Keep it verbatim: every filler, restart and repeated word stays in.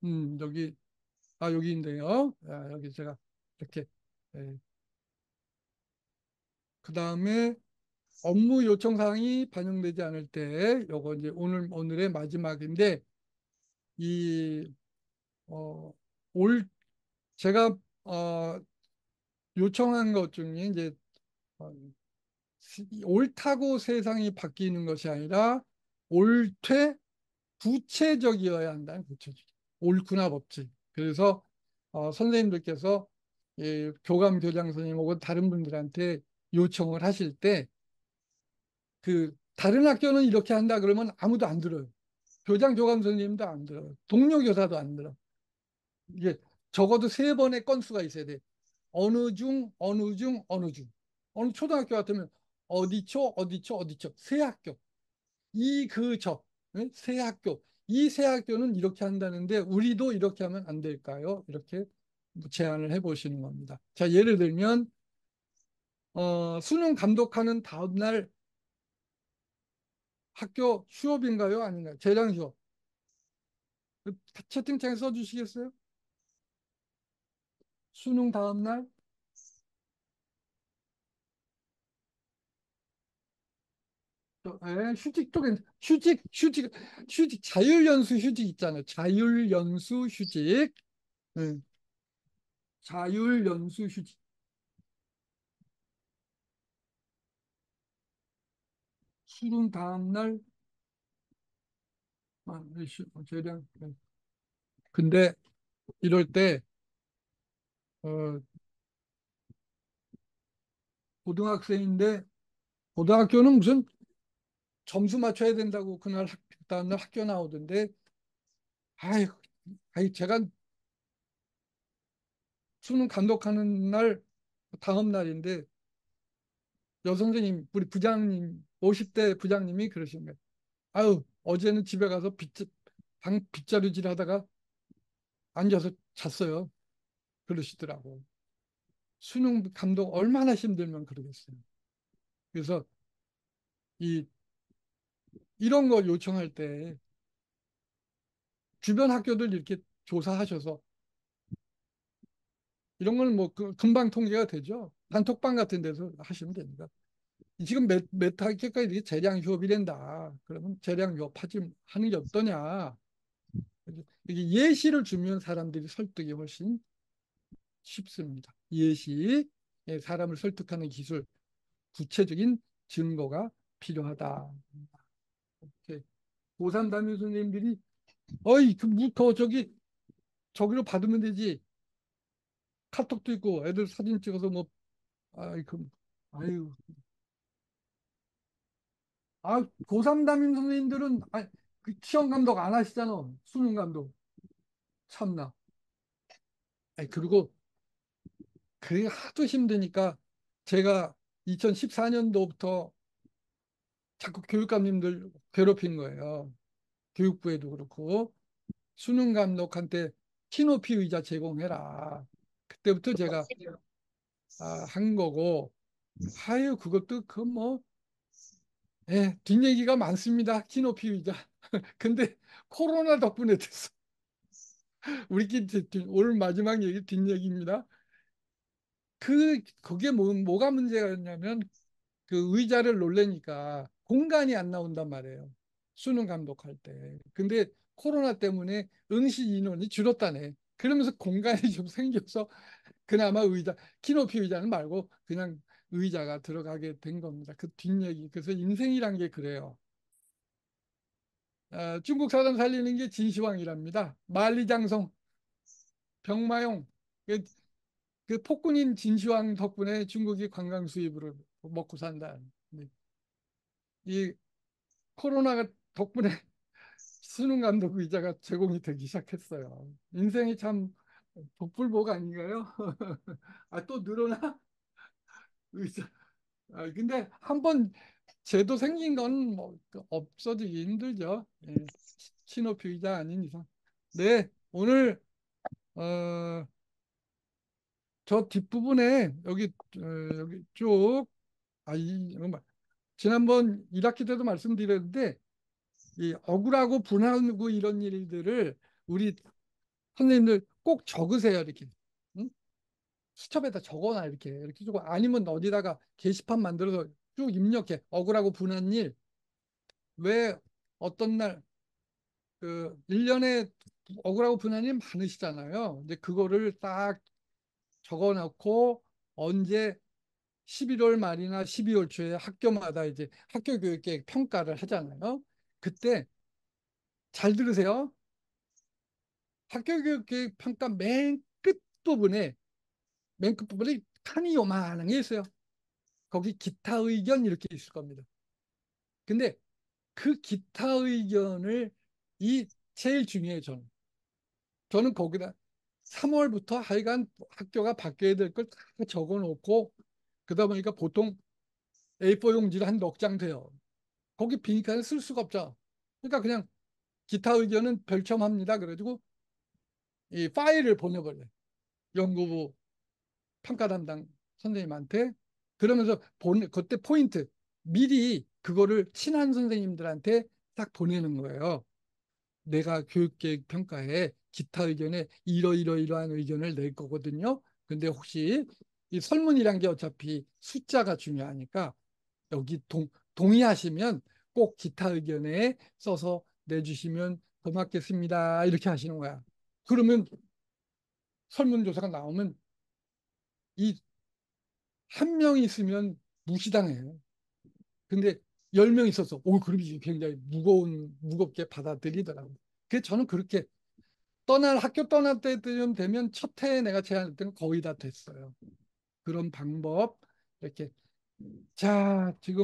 음, 여기, 아, 여기 있네요. 아, 여기 제가 이렇게, 예. 그 다음에 업무 요청 사항이 반영되지 않을 때, 요거 이제 오늘, 오늘의 마지막인데, 이, 어, 올, 제가, 어, 요청한 것 중에 이제, 어, 옳다고 세상이 바뀌는 것이 아니라, 옳되 구체적이어야 한다는 구체적. 옳구나 법칙. 그래서 어, 선생님들께서 예, 교감 교장 선생님 혹은 다른 분들한테 요청을 하실 때 그 다른 학교는 이렇게 한다 그러면 아무도 안 들어요. 교장 교감 선생님도 안 들어요. 동료 교사도 안 들어. 이게 적어도 세 번의 건수가 있어야 돼. 어느 중 어느 중 어느 중. 어느 초등학교 같으면 어디초 어디초 어디초 세 학교. 이, 그, 저, 예? 세 학교. 이 세 학교는 이렇게 한다는데 우리도 이렇게 하면 안 될까요? 이렇게 제안을 해보시는 겁니다. 자, 예를 들면 어, 수능 감독하는 다음날 학교 휴업인가요? 아닌가요? 재량 휴업. 그 채팅창에 써주시겠어요? 수능 다음날 저, 예, 휴직 쪽엔 휴직 휴직 휴직 자율연수 휴직 있잖아요. 자율연수 휴직. 예, 자율연수 휴직. 수능 다음날 아, 네, 휴- 재량. 예. 근데 이럴 때 어, 고등학생인데 고등학교는 무슨 점수 맞춰야 된다고 그날 학, 다음날 학교 나오던데 아이, 아이 제가 수능 감독하는 날 다음 날인데 여선생님 우리 부장님 오십 대 부장님이 그러신 거예요. 아유 어제는 집에 가서 빗, 방 빗자루질 하다가 앉아서 잤어요. 그러시더라고. 수능 감독 얼마나 힘들면 그러겠어요. 그래서 이 이런 거 요청할 때 주변 학교들 이렇게 조사하셔서 이런 거는 뭐 그- 금방 통계가 되죠. 단톡방 같은 데서 하시면 됩니다. 지금 몇, 몇 학기까지 이게 재량 휴업이 된다. 그러면 재량 휴업하지 하는 게 어떠냐. 이게 예시를 주면 사람들이 설득이 훨씬 쉽습니다. 예시, 예, 사람을 설득하는 기술, 구체적인 증거가 필요하다. 이렇게 고삼 담임 선생님들이 어이 그뭐 저기 저기로 받으면 되지. 카톡도 있고 애들 사진 찍어서 뭐 아이 그 아유 아, 고삼 담임 선생님들은 아, 그 시험 감독 안 하시잖아. 수능 감독. 참나. 아니, 그리고 그게 하도 힘드니까 제가 이천십사 년도부터 자꾸 교육감님들 괴롭힌 거예요. 교육부에도 그렇고 수능 감독한테 키높이 의자 제공해라. 그때부터 제가 아, 한 거고 아유 그것도 그 뭐 예, 뒷얘기가 많습니다. 키높이 의자. 근데 코로나 덕분에 됐어. 우리끼리 뒷- 뒷- 오늘 마지막 얘기 뒷얘기입니다. 그 그게 뭐, 뭐가 문제였냐면 그 의자를 놀래니까 공간이 안 나온단 말이에요. 수능 감독할 때. 근데 코로나 때문에 응시 인원이 줄었다네. 그러면서 공간이 좀 생겨서 그나마 의자, 키높이 의자는 말고 그냥 의자가 들어가게 된 겁니다. 그 뒷얘기. 그래서 인생이란 게 그래요. 어, 중국 사람 살리는 게 진시황이랍니다. 만리장성, 병마용. 그, 그 폭군인 진시황 덕분에 중국이 관광 수입으로 먹고 산다. 네. 이 코로나가 덕분에 수능 감독 의자가 제공이 되기 시작했어요. 인생이 참 복불복 아닌가요? 아, 또 늘어나? 의자. 아, 근데 한번 제도 생긴 건 뭐 없어지기 힘들죠. 예. 친호표 의자 아닌 이상. 네, 오늘 어, 저 뒷부분에 여기 어, 여기 쭉 아, 이, 뭐, 지난번 일 학기 때도 말씀드렸는데 이 억울하고 분하고 이런 일들을 우리 선생님들 꼭 적으세요, 이렇게. 응? 수첩에다 적어놔, 이렇게. 이렇게 주고, 아니면 어디다가 게시판 만들어서 쭉 입력해. 억울하고 분한 일. 왜 어떤 날, 그, 일 년에 억울하고 분한 일 많으시잖아요. 이제 그거를 딱 적어놓고, 언제 십일월 말이나 십이월 초에 학교마다 이제 학교 교육계 평가를 하잖아요. 그때 잘 들으세요. 학교 교육계 평가 맨 끝부분에, 맨 끝부분에 칸이 요만한 게 있어요. 거기 기타 의견 이렇게 있을 겁니다. 근데 그 기타 의견을 이 제일 중요해요, 저는. 저는 거기다 삼월부터 하여간 학교가 바뀌어야 될 걸 다 적어 놓고, 그러다 보니까 보통 에이포 용지를 한 넉 장 돼요. 거기 비니까는 쓸 수가 없죠. 그러니까 그냥 기타 의견은 별첨합니다. 그래가지고 이 파일을 보내버려요. 연구부 평가 담당 선생님한테. 그러면서 보내, 그때 포인트, 미리 그거를 친한 선생님들한테 딱 보내는 거예요. 내가 교육계획 평가에 기타 의견에 이러이러이러한 의견을 낼 거거든요. 근데 혹시 이 설문이란 게 어차피 숫자가 중요하니까 여기 동, 동의하시면 꼭 기타 의견에 써서 내주시면 고맙겠습니다. 이렇게 하시는 거야. 그러면 설문조사가 나오면 이 한 명 있으면 무시당해요. 근데 열 명 있어서 오, 그럼 이게 굉장히 무거운, 무겁게 받아들이더라고요. 그래서 저는 그렇게 떠날, 학교 떠날 때쯤 되면 첫 해에 내가 제안할 때는 거의 다 됐어요. 그런 방법, 이렇게. 자, 지금